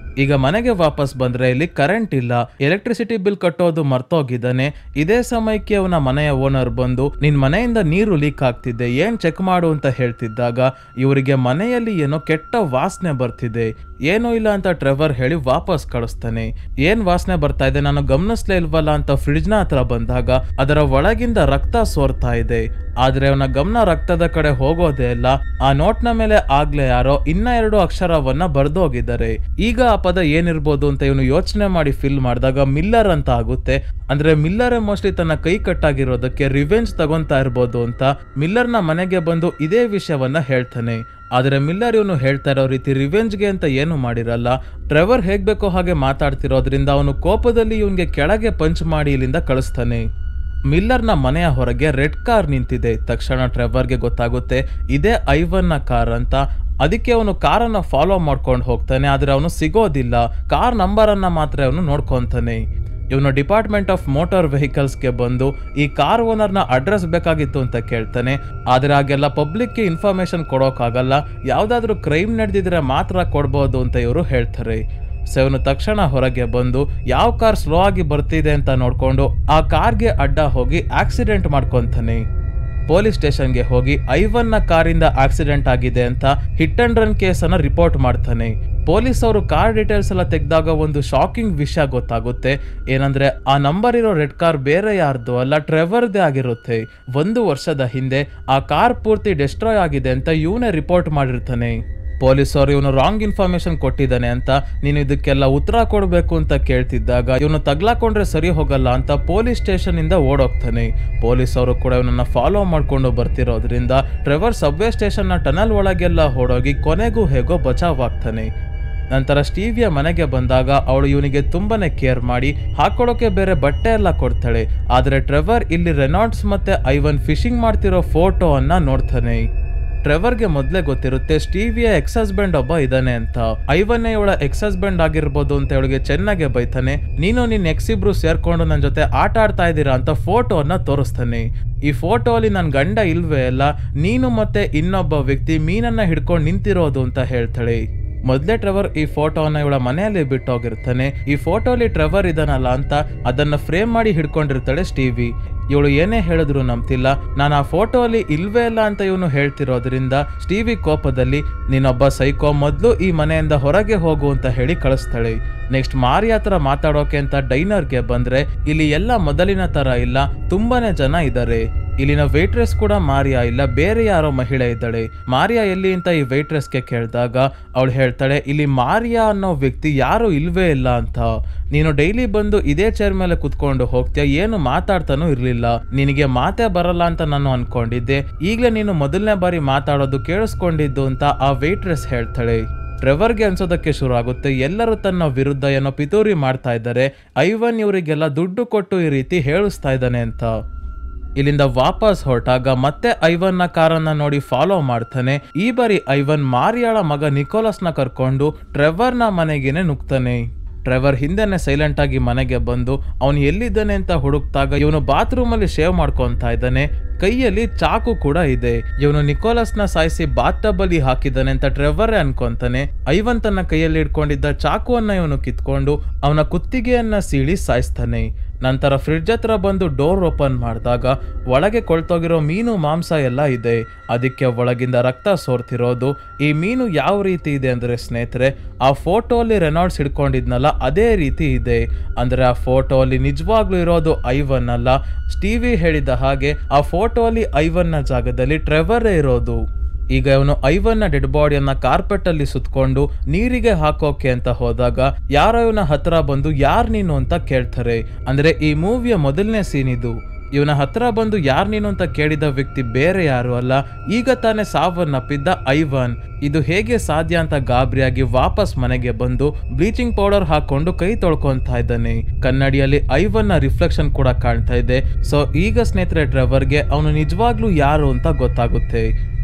ಈಗ ಮನೆಗೆ ವಾಪಸ್ ಬಂದ್ರೆ ಇಲ್ಲಿ ಕರೆಂಟ್ ಇಲ್ಲ, ಎಲೆಕ್ಟ್ರಿಸಿಟಿ ಬಿಲ್ ಕಟ್ಟೋದು ಮರ್ತೋಗಿದ್ದಾನೆ. ಇದೇ ಸಮಯಕ್ಕೆ ಅವನ ಮನೆಯ ಓನರ್ ಬಂದು ನಿನ್ ಮನೆಯಿಂದ ನೀರು ಲೀಕ್ ಆಗ್ತಿದೆ, ಏನ್ ಚೆಕ್ ಮಾಡು ಅಂತ ಹೇಳ್ತಿದ್ದಾಗ ಇವರಿಗೆ ಮನೆಯಲ್ಲಿ ಏನೋ ಕೆಟ್ಟ ವಾಸನೆ ಬರ್ತಿದೆ. ಏನೂ ಇಲ್ಲ ಅಂತ ಟ್ರೆವರ್ ಹೇಳಿ ವಾಪಸ್ ಕಳಿಸ್ತಾನೆ. ಏನ್ ವಾಸನೆ ಬರ್ತಾ ಇದೆ ನಾನು ಗಮನಿಸ್ಲೇ ಇಲ್ವಲ್ಲ ಅಂತ ಫ್ರಿಡ್ಜ್ ನ ಹತ್ರ ಬಂದಾಗ ಅದರ ಒಳಗಿಂದ ರಕ್ತ ಸೋರ್ತಾ ಇದೆ. ಆದ್ರೆ ಅವನ ಗಮನ ರಕ್ತದ ಕಡೆ ಹೋಗೋದೇ ಇಲ್ಲ. ಆ ನೋಟ್ನ ಮೇಲೆ ಆಗ್ಲೇ ಯಾರೋ ಇನ್ನ 2 ಅಕ್ಷರವನ್ನ ಬರ್ದೋಗಿದ್ದಾರೆ. ಈಗ ಆ ಪದ ಏನಿರ್ಬೋದು ಅಂತ ಇವನು ಯೋಚನೆ ಮಾಡಿ ಫಿಲ್ ಮಾಡಿದಾಗ ಮಿಲ್ಲರ್ ಅಂತ ಆಗುತ್ತೆ. ಅಂದ್ರೆ ಮಿಲ್ಲರ್ ಮೋಸ್ಟ್ಲಿ ತನ್ನ ಕೈ ಕಟ್ಟಾಗಿರೋದಕ್ಕೆ ರಿವೆಂಜ್ ತಗೊಂತಾ ಇರ್ಬೋದು ಅಂತ ಮಿಲ್ಲರ್ನ ಮನೆಗೆ ಬಂದು ಇದೇ ವಿಷಯವನ್ನ ಹೇಳ್ತಾನೆ. ಆದ್ರೆ ಮಿಲ್ಲರ್ ಇವನು ಹೇಳ್ತಾ ಇರೋ ರೀತಿ ರಿವೆಂಜ್ಗೆ ಅಂತ ಏನು ಮಾಡಿರಲ್ಲ. ಟ್ರೆವರ್ ಹೇಗ್ ಬೇಕೋ ಹಾಗೆ ಮಾತಾಡ್ತಿರೋದ್ರಿಂದ ಅವನು ಕೋಪದಲ್ಲಿ ಇವನ್ಗೆ ಕೆಳಗೆ ಪಂಚ್ ಮಾಡಿ ಇಲ್ಲಿಂದ ಕಳಿಸ್ತಾನೆ. ಮಿಲ್ಲರ್ನ ಮನೆಯ ಹೊರಗೆ ರೆಡ್ ಕಾರ್ ನಿಂತಿದೆ. ತಕ್ಷಣ ಟ್ರೆವರ್ಗೆ ಗೊತ್ತಾಗುತ್ತೆ ಇದೇ ಐವನ್ನ ಕಾರ್ ಅಂತ. ಅದಕ್ಕೆ ಅವನು ಕಾರನ್ನ ಫಾಲೋ ಮಾಡ್ಕೊಂಡು ಹೋಗ್ತಾನೆ. ಆದ್ರೆ ಅವನು ಸಿಗೋದಿಲ್ಲ. ಕಾರ್ ನಂಬರ್ ಅನ್ನ ಮಾತ್ರ ಅವನು ನೋಡ್ಕೊಂತಾನೆ. ಇವನು ಡಿಪಾರ್ಟ್ಮೆಂಟ್ ಆಫ್ ಮೋಟಾರ್ ವೆಹಿಕಲ್ಸ್ಗೆ ಬಂದು ಈ ಕಾರ್ ಓನರ್ನ ಅಡ್ರೆಸ್ ಬೇಕಾಗಿತ್ತು ಅಂತ ಕೇಳ್ತಾನೆ. ಆದ್ರೆ ಹಾಗೆಲ್ಲ ಪಬ್ಲಿಕ್ಗೆ ಇನ್ಫಾರ್ಮೇಶನ್ ಕೊಡೋಕ್ಕಾಗಲ್ಲ, ಯಾವ್ದಾದ್ರು ಕ್ರೈಮ್ ನಡೆದಿದ್ರೆ ಮಾತ್ರ ಕೊಡ್ಬೋದು ಅಂತ ಇವರು ಹೇಳ್ತಾರೆ. ಸೊ ಇವನು ತಕ್ಷಣ ಹೊರಗೆ ಬಂದು ಯಾವ ಕಾರ್ ಸ್ಲೋ ಆಗಿ ಬರ್ತಿದೆ ಅಂತ ನೋಡ್ಕೊಂಡು ಆ ಕಾರ್ಗೆ ಅಡ್ಡ ಹೋಗಿ ಆಕ್ಸಿಡೆಂಟ್ ಮಾಡ್ಕೊಂತಾನೆ. ಪೊಲೀಸ್ ಸ್ಟೇಷನ್ಗೆ ಹೋಗಿ ಐವನ್ನ ಕಾರಿಂದ ಆಕ್ಸಿಡೆಂಟ್ ಆಗಿದೆ ಅಂತ ಹಿಟ್ ಅಂಡ್ ರನ್ ಕೇಸ್ ಅನ್ನ ರಿಪೋರ್ಟ್ ಮಾಡ್ತಾನೆ. ಪೊಲೀಸ್ ಅವರು ಕಾರ್ ಡೀಟೇಲ್ಸ್ ಎಲ್ಲ ತೆಗೆದಾಗ ಒಂದು ಶಾಕಿಂಗ್ ವಿಷಯ ಗೊತ್ತಾಗುತ್ತೆ. ಏನಂದ್ರೆ ಆ ನಂಬರ್ ಇರೋ ರೆಡ್ ಕಾರ್ ಬೇರೆ ಯಾರ್ದು ಅಲ್ಲ, ಟ್ರೆವರ್ದೇ ಆಗಿರುತ್ತೆ. 1 ವರ್ಷದ ಹಿಂದೆ ಆ ಕಾರ್ ಪೂರ್ತಿ ಡೆಸ್ಟ್ರಾಯ್ ಆಗಿದೆ ಅಂತ ಇವನೇ ರಿಪೋರ್ಟ್ ಮಾಡಿರ್ತಾನೆ. ಪೊಲೀಸ್ ಅವರು ಇವನು ರಾಂಗ್ ಇನ್ಫಾರ್ಮೇಶನ್ ಕೊಟ್ಟಿದ್ದಾನೆ ಅಂತ ನೀನು ಇದಕ್ಕೆಲ್ಲ ಉತ್ತರ ಕೊಡಬೇಕು ಅಂತ ಕೇಳ್ತಿದ್ದಾಗ ಇವನು ತಗ್ಲಾಕೊಂಡ್ರೆ ಸರಿ ಹೋಗಲ್ಲ ಅಂತ ಪೊಲೀಸ್ ಸ್ಟೇಷನ್ ಇಂದ ಓಡೋಗ್ತಾನೆ. ಪೊಲೀಸ್ ಅವರು ಕೂಡ ಇವನನ್ನ ಫಾಲೋ ಮಾಡ್ಕೊಂಡು ಬರ್ತಿರೋದ್ರಿಂದ ಟ್ರೆವರ್ ಸಬ್ವೇ ಸ್ಟೇಷನ್ ನ ಟನಲ್ ಒಳಗೆಲ್ಲ ಓಡೋಗಿ ಕೊನೆಗೂ ಹೇಗೋ ಬಚಾವ್ ಆಗ್ತಾನೆ. ನಂತರ ಸ್ಟೀವಿಯ ಮನೆಗೆ ಬಂದಾಗ ಅವಳು ಇವನಿಗೆ ತುಂಬಾನೇ ಕೇರ್ ಮಾಡಿ ಹಾಕೊಳ್ಳೋಕೆ ಬೇರೆ ಬಟ್ಟೆ ಎಲ್ಲ ಕೊಡ್ತಾಳೆ. ಆದ್ರೆ ಟ್ರೆವರ್ ಇಲ್ಲಿ ರೆನಾಲ್ಡ್ಸ್ ಮತ್ತೆ ಐವನ್ ಫಿಶಿಂಗ್ ಮಾಡ್ತಿರೋ ಫೋಟೋ ಅನ್ನ ನೋಡ್ತಾನೆ. ಟ್ರೆವರ್ಗೆ ಮೊದಲೇ ಗೊತ್ತಿರುತ್ತೆ ಸ್ಟೀವಿಯ ಎಕ್ಸ್ ಹಸ್ಬೆಂಡ್ ಒಬ್ಬ ಇದ್ದಾನೆ ಅಂತ. ಐವನ್ನೇ ಇವಳ ಎಕ್ಸ್ ಹಸ್ಬೆಂಡ್ ಆಗಿರ್ಬೋದು ಅಂತ ಇವಳಿಗೆ ಚೆನ್ನಾಗೆ ಬೈತಾನೆ. ನೀನು ನಿನ್ ಎಕ್ಸ್ ಇಬ್ರು ಸೇರ್ಕೊಂಡು ನನ್ನ ಜೊತೆ ಆಟ ಆಡ್ತಾ ಇದ್ದೀರಾ ಅಂತ ಫೋಟೋವನ್ನ ತೋರಿಸ್ತಾನೆ. ಈ ಫೋಟೋ ಅಲ್ಲಿ ನನ್ ಗಂಡ ಇಲ್ವೇ ಅಲ್ಲ, ನೀನು ಮತ್ತೆ ಇನ್ನೊಬ್ಬ ವ್ಯಕ್ತಿ ಮೀನನ್ನ ಹಿಡ್ಕೊಂಡು ನಿಂತಿರೋದು ಅಂತ ಹೇಳ್ತಾಳೆ. ಮೊದಲೇ ಟ್ರೆವರ್ ಈ ಫೋಟೋವನ್ನ ಇವಳ ಮನೆಯಲ್ಲಿ ಬಿಟ್ಟೋಗಿರ್ತಾನೆ. ಈ ಫೋಟೋಲಿ ಟ್ರೆವರ್ ಇದನ್ನಲ್ಲ ಅಂತ ಅದನ್ನ ಫ್ರೇಮ್ ಮಾಡಿ ಹಿಡ್ಕೊಂಡಿರ್ತಾಳೆ ಸ್ಟೀವಿ. ಇವಳು ಏನೇ ಹೇಳಿದ್ರು ನಂಬ್ತಿಲ್ಲ. ನಾನು ಆ ಫೋಟೋ ಅಲ್ಲಿ ಇಲ್ವೇ ಇಲ್ಲ ಅಂತ ಇವನು ಹೇಳ್ತಿರೋದ್ರಿಂದ ಸ್ಟೀವಿ ಕೋಪದಲ್ಲಿ ನೀನೊಬ್ಬ ಸೈಕೋ, ಮೊದಲು ಈ ಮನೆಯಿಂದ ಹೊರಗೆ ಹೋಗು ಅಂತ ಹೇಳಿ ಕಳಿಸ್ತಾಳೆ. ನೆಕ್ಸ್ಟ್ ಮಾರಿಯಾ ಹತ್ರ ಮಾತಾಡೋಕೆ ಅಂತ ಡೈನರ್ಗೆ ಬಂದ್ರೆ ಇಲ್ಲಿ ಎಲ್ಲ ಮೊದಲಿನ ತರ ಇಲ್ಲ, ತುಂಬಾನೇ ಜನ ಇದ್ದಾರೆ. ಇಲ್ಲಿನ ವೇಟ್ರೆಸ್ ಕೂಡ ಮಾರಿಯಾ ಇಲ್ಲ, ಬೇರೆ ಯಾರೋ ಮಹಿಳೆ ಇದ್ದಾಳೆ. ಮಾರಿಯಾ ಎಲ್ಲಿ ಅಂತ ಈ ವೇಟ್ರೆಸ್ಗೆ ಕೇಳಿದಾಗ ಅವಳು ಹೇಳ್ತಾಳೆ ಇಲ್ಲಿ ಮಾರಿಯಾ ಅನ್ನೋ ವ್ಯಕ್ತಿ ಯಾರು ಇಲ್ವೇ ಇಲ್ಲ ಅಂತ. ನೀನು ಡೈಲಿ ಬಂದು ಇದೇ ಚೇರ್ ಮೇಲೆ ಕುತ್ಕೊಂಡು ಹೋಗ್ತೀಯ, ಏನು ಮಾತಾಡ್ತಾನೂ ಇರ್ಲಿಲ್ಲ, ನಿನಗೆ ಮಾತೇ ಬರಲ್ಲ ಅಂತ ನಾನು ಅನ್ಕೊಂಡಿದ್ದೆ, ಈಗಲೇ ನೀನು ಮೊದಲನೇ ಬಾರಿ ಮಾತಾಡೋದು ಕೇಳಿಸ್ಕೊಂಡಿದ್ದು ಅಂತ ಆ ವೇಟ್ರೆಸ್ ಹೇಳ್ತಾಳೆ. ಟ್ರೆವರ್ಗೆ ಅನ್ಸೋದಕ್ಕೆ ಶುರು ಆಗುತ್ತೆ ಎಲ್ಲರೂ ತನ್ನ ವಿರುದ್ಧ ಏನೋ ಪಿತೂರಿ ಮಾಡ್ತಾ ಇದ್ದಾರೆ, ಐವನ್ ಇವರಿಗೆಲ್ಲ ದುಡ್ಡು ಕೊಟ್ಟು ಈ ರೀತಿ ಹೇಳಿಸ್ತಾ ಇದ್ದಾನೆ ಅಂತ. ಇಲ್ಲಿಂದ ವಾಪಸ್ ಹೊರಟಾಗ ಮತ್ತೆ ಐವನ್ನ ಕಾರನ್ನ ನೋಡಿ ಫಾಲೋ ಮಾಡ್ತಾನೆ. ಈ ಬಾರಿ ಐವನ್ ಮಾರಿಯಾಳ ಮಗ ನಿಕೋಲಸ್ನ ಕರ್ಕೊಂಡು ಟ್ರೆವರ್ನ ಮನೆಗೇನೆ ನುಗ್ತಾನೆ. ಟ್ರೆವರ್ ಹಿಂದೆನೆ ಸೈಲೆಂಟ್ ಆಗಿ ಮನೆಗೆ ಬಂದು ಅವನು ಎಲ್ಲಿದ್ದಾನೆ ಅಂತ ಹುಡುಕ್ತಾಗ ಇವನು ಬಾತ್ರೂಮ್ ಅಲ್ಲಿ ಶೇವ್ ಮಾಡ್ಕೊಂತಾ ಇದ್ದಾನೆ. ಕೈಯಲ್ಲಿ ಚಾಕು ಕೂಡ ಇದೆ. ಇವನು ನಿಕೋಲಸ್ನ ಸಾಯಿಸಿ ಬಾತ್ ಟಬ್ ಅಲ್ಲಿ ಹಾಕಿದ್ದಾನೆ ಅಂತ ಟ್ರೆವರ್ ಅನ್ಕೊಂತಾನೆ. ಐವನ್ ತನ್ನ ಕೈಯಲ್ಲಿ ಇಟ್ಕೊಂಡಿದ್ದ ಚಾಕುವನ್ನ ಇವನು ಕಿತ್ಕೊಂಡು ಅವನ ಕುತ್ತಿಗೆಯನ್ನ ಸೀಳಿ ಸಾಯಿಸ್ತಾನೆ. ನಂತರ ಫ್ರಿಡ್ಜ್ ಹತ್ರ ಬಂದು ಡೋರ್ ಓಪನ್ ಮಾಡಿದಾಗ ಒಳಗೆ ಕೊಳ್ತೋಗಿರೋ ಮೀನು ಮಾಂಸ ಎಲ್ಲ ಇದೆ. ಅದಕ್ಕೆ ಒಳಗಿಂದ ರಕ್ತ ಸೋರ್ತಿರೋದು. ಈ ಮೀನು ಯಾವ ರೀತಿ ಇದೆ ಅಂದ್ರೆ ಸ್ನೇಹಿತರೆ, ಆ ಫೋಟೋ ಅಲ್ಲಿ ರೆನಾಲ್ಡ್ಸ್ ಹಿಡ್ಕೊಂಡಿದ್ನಲ್ಲ ಅದೇ ರೀತಿ ಇದೆ. ಅಂದ್ರೆ ಆ ಫೋಟೋ ಅಲ್ಲಿ ನಿಜವಾಗ್ಲೂ ಇರೋದು ಐವನ್ ಅಲ್ಲ, ಸ್ಟೀವಿ ಹೇಳಿದ ಹಾಗೆ ಆ ಫೋಟೋ ಅಲ್ಲಿ ಐವನ್ನ ಜಾಗದಲ್ಲಿ ಟ್ರೆವರೇ ಇರೋದು. ಈಗ ಇವನು ಐವನ್ನ ಡೆಡ್ ಬಾಡಿಯನ್ನ ಕಾರ್ಪೆಟ್ ಅಲ್ಲಿ ಸುತ್ಕೊಂಡು ನೀರಿಗೆ ಹಾಕೋಕೆ ಅಂತ ಹೋದಾಗ ಯಾರೋ ಇವನ ಹತ್ರ ಬಂದು ಯಾರ್ ನೀನು ಅಂತ ಕೇಳ್ತಾರೆ. ಅಂದ್ರೆ ಈ ಮೂವಿಯ ಮೊದಲನೇ ಸೀನ್ ಇದು. ಇವನ ಹತ್ರ ಬಂದು ಯಾರ್ ನೀನು ಅಂತ ಕೇಳಿದ ವ್ಯಕ್ತಿ ಬೇರೆ ಯಾರು ಅಲ್ಲ, ಈಗ ತಾನೇ ಸಾವನ್ನಪ್ಪಿದ್ದ ಐವನ್. ಇದು ಹೇಗೆ ಸಾಧ್ಯ ಅಂತ ಗಾಬರಿಯಾಗಿ ವಾಪಸ್ ಮನೆಗೆ ಬಂದು ಬ್ಲೀಚಿಂಗ್ ಪೌಡರ್ ಹಾಕೊಂಡು ಕೈ ತೊಳ್ಕೊಂತಾ ಇದ್ದಾನೆ. ಕನ್ನಡಿಯಲ್ಲಿ ಐವನ್ನ ರಿಫ್ಲೆಕ್ಷನ್ ಕೂಡ ಕಾಣ್ತಾ ಇದೆ. ಸೊ ಈಗ ಸ್ನೇಹಿತರೆ ಟ್ರೆವರ್ಗೆ ಅವನು ನಿಜವಾಗ್ಲೂ ಯಾರು ಅಂತ ಗೊತ್ತಾಗುತ್ತೆ.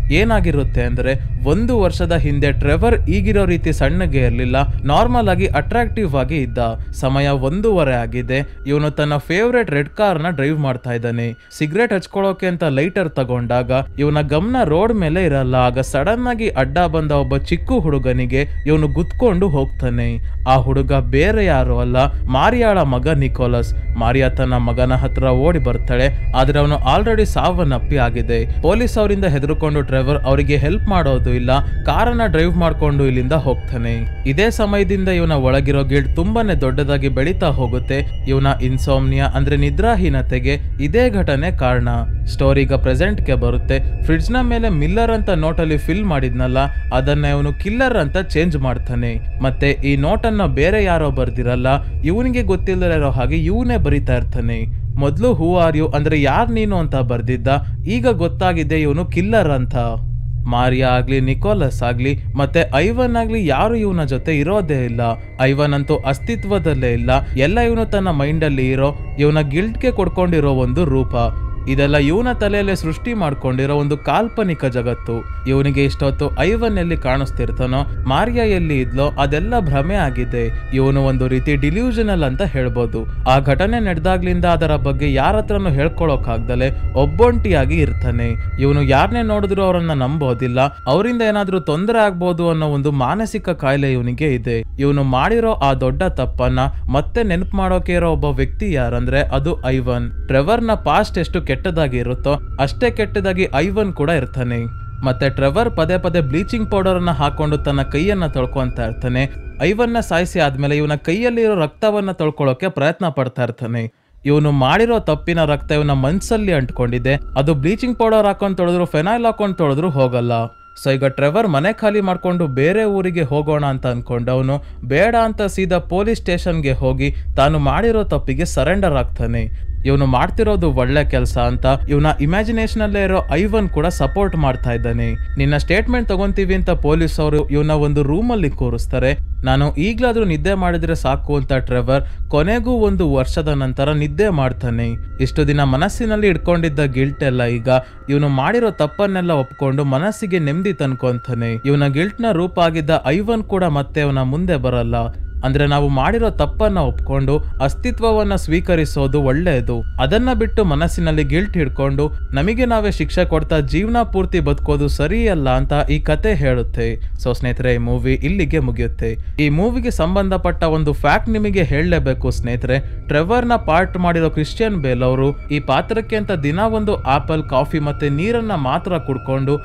ಏನಾಗಿರುತ್ತೆ ಅಂದ್ರೆ 1 ವರ್ಷದ ಹಿಂದೆ ಟ್ರೆವರ್ ಈಗಿರೋ ರೀತಿ ಸಣ್ಣಗೆ ಇರಲಿಲ್ಲ, ನಾರ್ಮಲ್ ಆಗಿ ಅಟ್ರಾಕ್ಟಿವ್ ಆಗಿ ಇದ್ದ. ಸಮಯ 1:30 ಆಗಿದೆ. ಇವನು ತನ್ನ ಫೇವ್ರೇಟ್ ರೆಡ್ ಕಾರ್ ನ ಡ್ರೈವ್ ಮಾಡ್ತಾ ಇದ್ದಾನೆ. ಸಿಗರೇಟ್ ಹಚ್ಕೊಳ್ಳೋಕೆ ಅಂತ ಲೈಟರ್ ತಗೊಂಡಾಗ ಇವನ ಗಮನ ರೋಡ್ ಮೇಲೆ ಇರಲ್ಲ. ಆಗ ಸಡನ್ ಆಗಿ ಅಡ್ಡ ಬಂದ ಒಬ್ಬ ಚಿಕ್ಕ ಹುಡುಗನಿಗೆ ಇವನು ಗುದ್ಕೊಂಡು ಹೋಗ್ತಾನೆ. ಆ ಹುಡುಗ ಬೇರೆ ಯಾರು ಅಲ್ಲ, ಮಾರಿಯಾಳ ಮಗ ನಿಕೋಲಸ್. ಮಾರಿಯಾ ತನ್ನ ಮಗನ ಹತ್ರ ಓಡಿ ಬರ್ತಾಳೆ, ಆದ್ರೆ ಅವನು ಆಲ್ರೆಡಿ ಸಾವನ್ನಪ್ಪಿ ಆಗಿದೆ. ಪೊಲೀಸ್ ಅವರಿಂದ ಹೆದರ್ಕೊಂಡು ಟ್ರೆವರ್ ಅವರಿಗೆ ಹೆಲ್ಪ್ ಮಾಡೋದು ಇಲ್ಲ, ಕಾರನ್ನ ಡ್ರೈವ್ ಮಾಡ್ಕೊಂಡು ಇಲ್ಲಿಂದ ಹೋಗ್ತಾನೆ. ಇದೇ ಸಮಯದಿಂದ ಇವನ ಒಳಗಿರೋ ಗಿಲ್ಟ್ ತುಂಬಾನೇ ದೊಡ್ಡದಾಗಿ ಬೆಳೀತಾ ಹೋಗುತ್ತೆ. ಇವನ ಇನ್ಸೋಮ್ನಿಯಾ ಅಂದ್ರೆ ನಿದ್ರಾಹೀನತೆಗೆ ಇದೇ ಘಟನೆ ಕಾರಣ. ಸ್ಟೋರಿ ಈಗ ಪ್ರೆಸೆಂಟ್ಗೆ ಬರುತ್ತೆ. ಫ್ರಿಡ್ಜ್ ನ ಮೇಲೆ ಮಿಲ್ಲರ್ ಅಂತ ನೋಟಲ್ಲಿ ಫಿಲ್ ಮಾಡಿದ್ನಲ್ಲ, ಅದನ್ನ ಇವನು ಕಿಲ್ಲರ್ ಅಂತ ಚೇಂಜ್ ಮಾಡ್ತಾನೆ. ಮತ್ತೆ ಈ ನೋಟನ್ನ ಬೇರೆ ಯಾರೋ ಬರ್ದಿರಲ್ಲ, ಇವನಿಗೆ ಗೊತ್ತಿಲ್ಲದೆ ಇರೋ ಹಾಗೆ ಇವನೇ ಬರಿತಾ ಇರ್ತಾನೆ. ಮೊದಲು ಹೂ ಆರ್ ಯು ಅಂದ್ರೆ ಯಾರ್ ನೀನು ಅಂತ ಬರ್ದಿದ್ದ, ಈಗ ಗೊತ್ತಾಗಿದೆ ಇವನು ಕಿಲ್ಲರ್ ಅಂತ. ಮಾರಿಯಾ ಆಗ್ಲಿ, ನಿಕೋಲಸ್ ಆಗ್ಲಿ, ಮತ್ತೆ ಐವನ್ ಆಗ್ಲಿ ಯಾರು ಇವನ ಜೊತೆ ಇರೋದೇ ಇಲ್ಲ. ಐವನ್ ಅಂತೂ ಅಸ್ತಿತ್ವದಲ್ಲೇ ಇಲ್ಲ. ಎಲ್ಲ ಇವನು ತನ್ನ ಮೈಂಡಲ್ಲಿ ಇರೋ ಇವನ ಗಿಲ್ಟ್ಗೆ ಕೊಡ್ಕೊಂಡಿರೋ ಒಂದು ರೂಪ. ಇದೆಲ್ಲ ಇವನ ತಲೆಯಲ್ಲೇ ಸೃಷ್ಟಿ ಮಾಡ್ಕೊಂಡಿರೋ ಒಂದು ಕಾಲ್ಪನಿಕ ಜಗತ್ತು. ಇವನಿಗೆ ಇಷ್ಟೊತ್ತು ಐವನ್ ಎಲ್ಲಿ ಕಾಣಿಸ್ತಿರ್ತಾನೋ, ಮಾರಿಯಾ ಎಲ್ಲಿ ಇದ್ಲೋ ಅದೆಲ್ಲ ಭ್ರಮೆ ಆಗಿದೆ. ಇವನು ಒಂದು ರೀತಿ ಡಿಲ್ಯೂಷನಲ್ ಅಂತ ಹೇಳ್ಬೋದು. ಆ ಘಟನೆ ನಡೆದಾಗ್ಲಿಂದ ಅದರ ಬಗ್ಗೆ ಯಾರ ಹತ್ರನೂ ಹೇಳ್ಕೊಳಕ್ಕಾಗ್ದಲೆ ಒಬ್ಬೊಂಟಿಯಾಗಿ ಇರ್ತಾನೆ. ಇವನು ಯಾರನ್ನೇ ನೋಡಿದ್ರು ಅವರನ್ನ ನಂಬೋದಿಲ್ಲ, ಅವರಿಂದ ಏನಾದ್ರೂ ತೊಂದರೆ ಆಗ್ಬೋದು ಅನ್ನೋ ಒಂದು ಮಾನಸಿಕ ಕಾಯಿಲೆ ಇವನಿಗೆ ಇದೆ. ಇವನು ಮಾಡಿರೋ ಆ ದೊಡ್ಡ ತಪ್ಪನ್ನ ಮತ್ತೆ ನೆನಪು ಮಾಡೋಕೆ ಇರೋ ಒಬ್ಬ ವ್ಯಕ್ತಿ ಯಾರಂದ್ರೆ ಅದು ಐವನ್. ಟ್ರೆವರ್ನ ಪಾಸ್ಟ್ ಎಷ್ಟು ಕೆಟ್ಟದಾಗಿ ಇರುತ್ತೋ ಅಷ್ಟೇ ಕೆಟ್ಟದಾಗಿ ಐವನ್ ಕೂಡ ಇರ್ತಾನೆ. ಮತ್ತೆ ಟ್ರೆವರ್ ಪದೇ ಪದೇ ಬ್ಲೀಚಿಂಗ್ ಪೌಡರ್ ಅನ್ನ ಹಾಕೊಂಡು ತನ್ನ ಕೈಯನ್ನ ತೊಳ್ಕೊಂತ ಇರ್ತಾನೆ. ಐವನ್ನ ಸಾಯಿಸಿ ಆದ್ಮೇಲೆ ಇವನ ಕೈಯಲ್ಲಿರೋ ರಕ್ತವನ್ನ ತೊಳ್ಕೊಳ್ಳೋಕೆ ಪ್ರಯತ್ನ ಪಡ್ತಾ ಇರ್ತಾನೆ. ಇವನು ಮಾಡಿರೋ ತಪ್ಪಿನ ರಕ್ತ ಇವನ ಮನ್ಸಲ್ಲಿ ಅಂಟ್ಕೊಂಡಿದೆ. ಅದು ಬ್ಲೀಚಿಂಗ್ ಪೌಡರ್ ಹಾಕೊಂಡು ತೊಳೆದ್ರು, ಫೆನೈಲ್ ಹಾಕೊಂಡು ತೊಳೆದ್ರು ಹೋಗಲ್ಲ. ಸೊ ಈಗ ಟ್ರೆವರ್ ಮನೆ ಖಾಲಿ ಮಾಡ್ಕೊಂಡು ಬೇರೆ ಊರಿಗೆ ಹೋಗೋಣ ಅಂತ ಅನ್ಕೊಂಡವನು ಬೇಡ ಅಂತ ಸೀದಾ ಪೊಲೀಸ್ ಸ್ಟೇಷನ್ಗೆ ಹೋಗಿ ತಾನು ಮಾಡಿರೋ ತಪ್ಪಿಗೆ ಸರೆಂಡರ್ ಆಗ್ತಾನೆ. ಇವನು ಮಾಡ್ತಿರೋದು ಒಳ್ಳೆ ಕೆಲಸ ಅಂತ ಇವನ ಇಮ್ಯಾಜಿನೇಷನ್ ಅಲ್ಲೇ ಇರೋ ಐವನ್ ಕೂಡ ಸಪೋರ್ಟ್ ಮಾಡ್ತಾ ಇದ್ದಾನೆ. ನಿನ್ನ ಸ್ಟೇಟ್ಮೆಂಟ್ ತಗೊಂತೀವಿ ಅಂತ ಪೊಲೀಸ್ ಅವರು ಇವನ ಒಂದು ರೂಮ್ ಅಲ್ಲಿ ಕೂರಿಸ್ತಾರೆ. ನಾನು ಈಗ್ಲಾದ್ರೂ ನಿದ್ದೆ ಮಾಡಿದ್ರೆ ಸಾಕು ಅಂತ ಟ್ರೆವರ್ ಕೊನೆಗೂ 1 ವರ್ಷದ ನಂತರ ನಿದ್ದೆ ಮಾಡ್ತಾನೆ. ಇಷ್ಟು ದಿನ ಮನಸ್ಸಿನಲ್ಲಿ ಇಟ್ಕೊಂಡಿದ್ದ ಗಿಲ್ಟ್ ಎಲ್ಲ ಈಗ ಇವನು ಮಾಡಿರೋ ತಪ್ಪನ್ನೆಲ್ಲ ಒಪ್ಕೊಂಡು ಮನಸ್ಸಿಗೆ ನೆಮ್ಮದಿ ತಂದ್ಕೊಂತಾನೆ. ಇವನ ಗಿಲ್ಟ್ ನ ರೂಪ ಆಗಿದ್ದ ಐವನ್ ಕೂಡ ಮತ್ತೆ ಅವನ ಮುಂದೆ ಬರಲ್ಲ. ಅಂದ್ರೆ ನಾವು ಮಾಡಿರೋ ತಪ್ಪನ್ನ ಒಪ್ಕೊಂಡು ಅಸ್ತಿತ್ವವನ್ನ ಸ್ವೀಕರಿಸೋದು ಒಳ್ಳೆಯದು. ಅದನ್ನ ಬಿಟ್ಟು ಮನಸ್ಸಿನಲ್ಲಿ ಗಿಲ್ಟ್ ಹಿಡ್ಕೊಂಡು ನಮಗೆ ನಾವೇ ಶಿಕ್ಷೆ ಕೊಡ್ತಾ ಜೀವನ ಪೂರ್ತಿ ಬದುಕೋದು ಸರಿಯಲ್ಲ ಅಂತ ಈ ಕತೆ ಹೇಳುತ್ತೆ. ಸೊ ಸ್ನೇಹಿತರೆ, ಈ ಮೂವಿ ಇಲ್ಲಿಗೆ ಮುಗಿಯುತ್ತೆ. ಈ ಮೂವಿಗೆ ಸಂಬಂಧಪಟ್ಟ ಒಂದು ಫ್ಯಾಕ್ಟ್ ನಿಮಗೆ ಹೇಳಲೇಬೇಕು ಸ್ನೇಹಿತರೆ. ಟ್ರೆವರ್ನ ಪಾರ್ಟ್ ಮಾಡಿರೋ ಕ್ರಿಶ್ಚಿಯನ್ ಬೇಲ್ ಅವರು ಈ ಪಾತ್ರಕ್ಕೆ ಅಂತ ದಿನ ಒಂದು ಆಪಲ್, ಕಾಫಿ ಮತ್ತೆ ನೀರನ್ನ ಮಾತ್ರ ಕುಡ್ಕೊಂಡು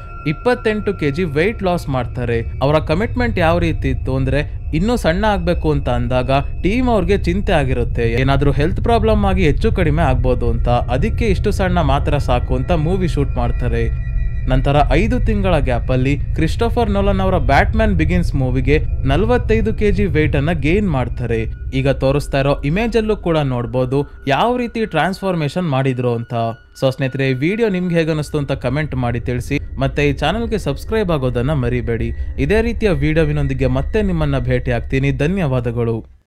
28 kg ವೆಯ್ಟ್ ಲಾಸ್ ಮಾಡ್ತಾರೆ. ಅವರ ಕಮಿಟ್ಮೆಂಟ್ ಯಾವ ರೀತಿ ಇತ್ತು ಅಂದ್ರೆ ಇನ್ನೂ ಸಣ್ಣ ಆಗ್ಬೇಕು ಅಂತ ಅಂದಾಗ ಟೀಮ್ ಅವ್ರಿಗೆ ಚಿಂತೆ ಆಗಿರುತ್ತೆ, ಏನಾದ್ರೂ ಹೆಲ್ತ್ ಪ್ರಾಬ್ಲಮ್ ಆಗಿ ಹೆಚ್ಚು ಕಡಿಮೆ ಆಗ್ಬೋದು ಅಂತ. ಅದಕ್ಕೆ ಇಷ್ಟು ಸಣ್ಣ ಮಾತ್ರ ಸಾಕು ಅಂತ ಮೂವಿ ಶೂಟ್ ಮಾಡ್ತಾರೆ. ನಂತರ 5 ತಿಂಗಳ ಗ್ಯಾಪ್ ಅಲ್ಲಿ ಕ್ರಿಸ್ಟೋಫರ್ ನೋಲನ್ ಅವರ ಬ್ಯಾಟ್ಮ್ಯಾನ್ ಬಿಗಿನ್ಸ್ ಮೂವಿಗೆ 45 kg ವೆಯ್ಟ್ ಅನ್ನ ಗೇನ್ ಮಾಡ್ತಾರೆ. ಈಗ ತೋರಿಸ್ತಾ ಇರೋ ಇಮೇಜ್ ಅಲ್ಲೂ ಕೂಡ ನೋಡ್ಬೋದು ಯಾವ ರೀತಿ ಟ್ರಾನ್ಸ್ಫಾರ್ಮೇಶನ್ ಮಾಡಿದ್ರು ಅಂತ. ಸೊ ಸ್ನೇಹಿತರೆ, ಈ ವಿಡಿಯೋ ನಿಮ್ಗೆ ಹೇಗೆ ಅನಿಸ್ತು ಅಂತ ಕಮೆಂಟ್ ಮಾಡಿ ತಿಳಿಸಿ. ಮತ್ತೆ ಈ ಚಾನಲ್ಗೆ ಸಬ್ಸ್ಕ್ರೈಬ್ ಆಗೋದನ್ನ ಮರಿಬೇಡಿ. ಇದೇ ರೀತಿಯ ವಿಡಿಯೋವಿನೊಂದಿಗೆ ಮತ್ತೆ ನಿಮ್ಮನ್ನ ಭೇಟಿ ಆಗ್ತೀನಿ. ಧನ್ಯವಾದಗಳು.